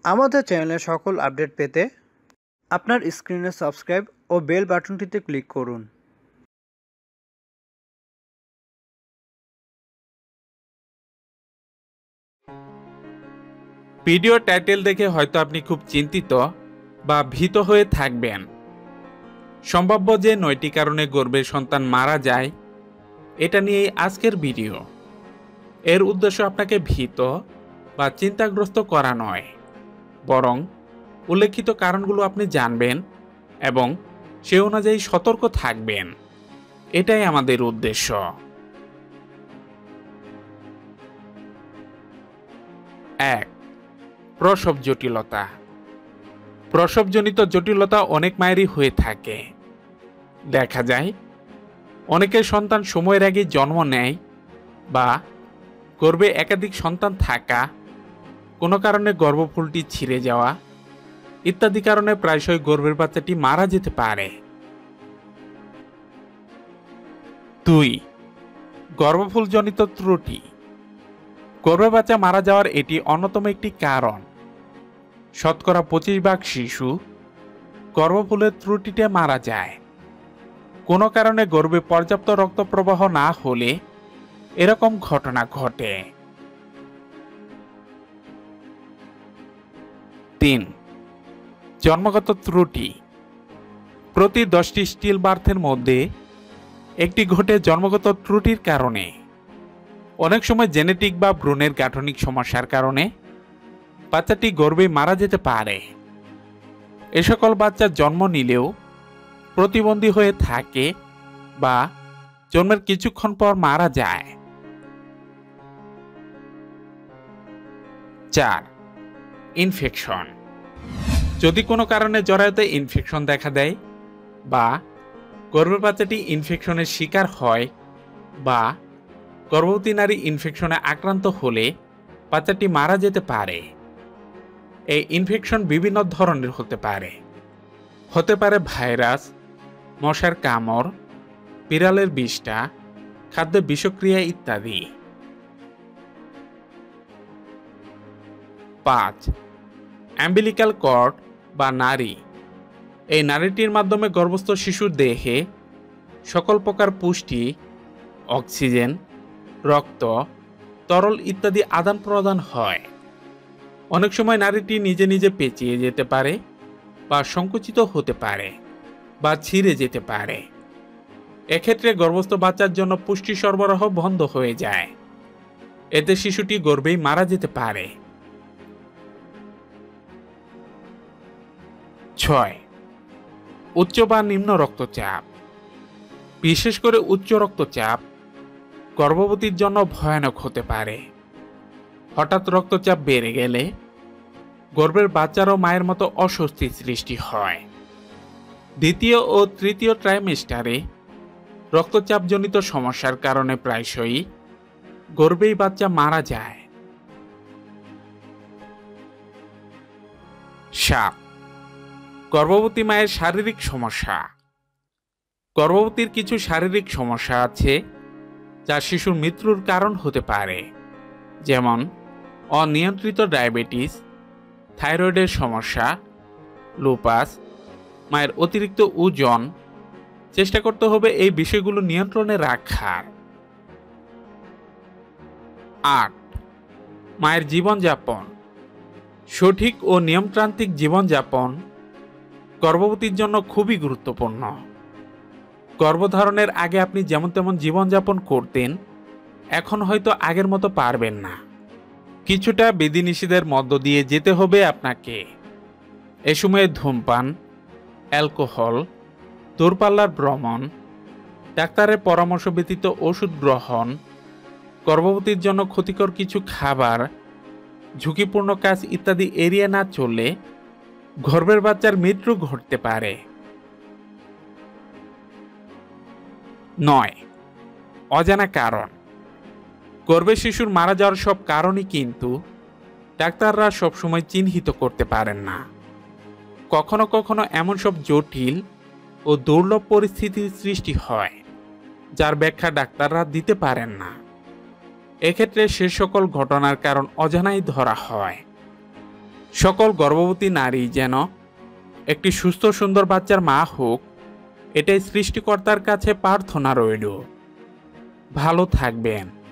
আমাদের চ্যানেলের সকল আপডেট পেতে আপনার স্ক্রিনে সাবস্ক্রাইব ও বেল বাটনটিতে ক্লিক করুন। ভিডিও টাইটেল দেখে হয়তো আপনি খুব চিন্তিত বা ভীত হয়ে থাকবেন। সম্ভাব্য যে 9টি কারণে গর্ভের সন্তান মারা যায়, এটা নিয়েই আজকের ভিডিও। এর উদ্দেশ্য আপনাকে ভীত বা চিন্তাগ্রস্ত করা নয়, বরং উল্লেখিত কারণগুলো আপনি জানবেন এবং সে অনুযায়ী সতর্ক থাকবেন। এটাই আমাদের উদ্দেশ্য। 1. প্রসব জটিলতা। প্রসবজনিত জটিলতা অনেক মায়েরই হয়ে থাকে। দেখা যায় অনেকের সন্তান সময়ের আগে জন্ম নেয় বা গর্ভে একাধিক সন্তান থাকা, কোনো কারণে গর্ভফুলটি ছিঁড়ে যাওয়া ইত্যাদি কারণে প্রায়শই গর্ভের বাচ্চাটি মারা যেতে পারে। 2. গর্ভফুলজনিত ত্রুটি। গর্ভে বাচ্চা মারা যাওয়ার এটি অন্যতম একটি কারণ। শতকরা 25% শিশু গর্ভফুলের ত্রুটিতে মারা যায়। কোনো কারণে গর্ভে পর্যাপ্ত রক্ত প্রবাহ না হলে এরকম ঘটনা ঘটে। 3. জন্মগত ত্রুটি। প্রতি 10টি স্টিল বার্থের মধ্যে একটি ঘটে জন্মগত ত্রুটির কারণে। অনেক সময় জেনেটিক বা ভ্রূণের গাঠনিক সমস্যার কারণে বাচ্চাটি গর্ভে মারা যেতে পারে। এ সকল বাচ্চা জন্ম নিলেও প্রতিবন্ধী হয়ে থাকে বা জন্মের কিছুক্ষণ পর মারা যায়। 4. ইনফেকশন। যদি কোনো কারণে জরায়ুতে ইনফেকশন দেখা দেয় বা গর্ভের বাচ্চাটি ইনফেকশনের শিকার হয় বা গর্ভবতী নারী ইনফেকশনে আক্রান্ত হলে বাচ্চাটি মারা যেতে পারে। এই ইনফেকশন বিভিন্ন ধরনের হতে পারে ভাইরাস, মশার কামড়, বিড়ালের বিষ্ঠা, খাদ্য বিষক্রিয়া ইত্যাদি। 5. অ্যাম্বিলিক্যাল কর্ড বা নাড়ি। এই নাড়িটির মাধ্যমে গর্ভস্থ শিশুর দেহে সকল প্রকার পুষ্টি, অক্সিজেন, রক্ত, তরল ইত্যাদি আদান প্রদান হয়। অনেক সময় নাড়িটি নিজে নিজে পেঁচিয়ে যেতে পারে বা সংকুচিত হতে পারে বা ছিঁড়ে যেতে পারে। এক্ষেত্রে গর্ভস্থ বাচ্চার জন্য পুষ্টি সরবরাহ বন্ধ হয়ে যায়। এতে শিশুটি গর্ভেই মারা যেতে পারে। 6. উচ্চ বা নিম্ন রক্তচাপ। বিশেষ করে উচ্চ রক্তচাপ গর্ভবতীর জন্য ভয়ানক হতে পারে। হঠাৎ রক্তচাপ বেড়ে গেলে গর্ভের বাচ্চারও মায়ের মতো অস্বস্তি সৃষ্টি হয়। দ্বিতীয় ও তৃতীয় ট্রাইমেস্টারে রক্তচাপজনিত সমস্যার কারণে প্রায়শই গর্ভেই বাচ্চা মারা যায়। 7. গর্ভবতী মায়ের শারীরিক সমস্যা। গর্ভবতীর কিছু শারীরিক সমস্যা আছে যা শিশুর মৃত্যুর কারণ হতে পারে, যেমন অনিয়ন্ত্রিত ডায়াবেটিস, থাইরয়েডের সমস্যা, লুপাস, মায়ের অতিরিক্ত ওজন। চেষ্টা করতে হবে এই বিষয়গুলো নিয়ন্ত্রণে রাখার। 8. মায়ের জীবনযাপন। সঠিক ও নিয়মতান্ত্রিক জীবনযাপন গর্ভবতীর জন্য খুবই গুরুত্বপূর্ণ। গর্ভধারণের আগে আপনি যেমন তেমন জীবনযাপন করতেন, এখন হয়তো আগের মতো পারবেন না। কিছুটা বিধিনিষেধের মধ্য দিয়ে যেতে হবে আপনাকে। এ সময়ে ধূমপান, অ্যালকোহল, দূরপাল্লার ভ্রমণ, ডাক্তারের পরামর্শ ব্যতীত ওষুধ গ্রহণ, গর্ভবতীর জন্য ক্ষতিকর কিছু খাবার, ঝুঁকিপূর্ণ কাজ ইত্যাদি এড়িয়ে না চললে গর্ভের বাচ্চার মৃত্যু ঘটতে পারে। 9. অজানা কারণ। গর্ভে শিশুর মারা যাওয়ার সব কারণই কিন্তু ডাক্তাররা সবসময় চিহ্নিত করতে পারেন না। কখনো কখনো এমন সব জটিল ও দুর্লভ পরিস্থিতির সৃষ্টি হয় যার ব্যাখ্যা ডাক্তাররা দিতে পারেন না। এক্ষেত্রে সে সকল ঘটনার কারণ অজানাই ধরা হয়। সকল গর্ভবতী নারী যেন একটি সুস্থ সুন্দর বাচ্চার মা হোক, এটাই সৃষ্টিকর্তার কাছে প্রার্থনা রইল। ভালো থাকবেন।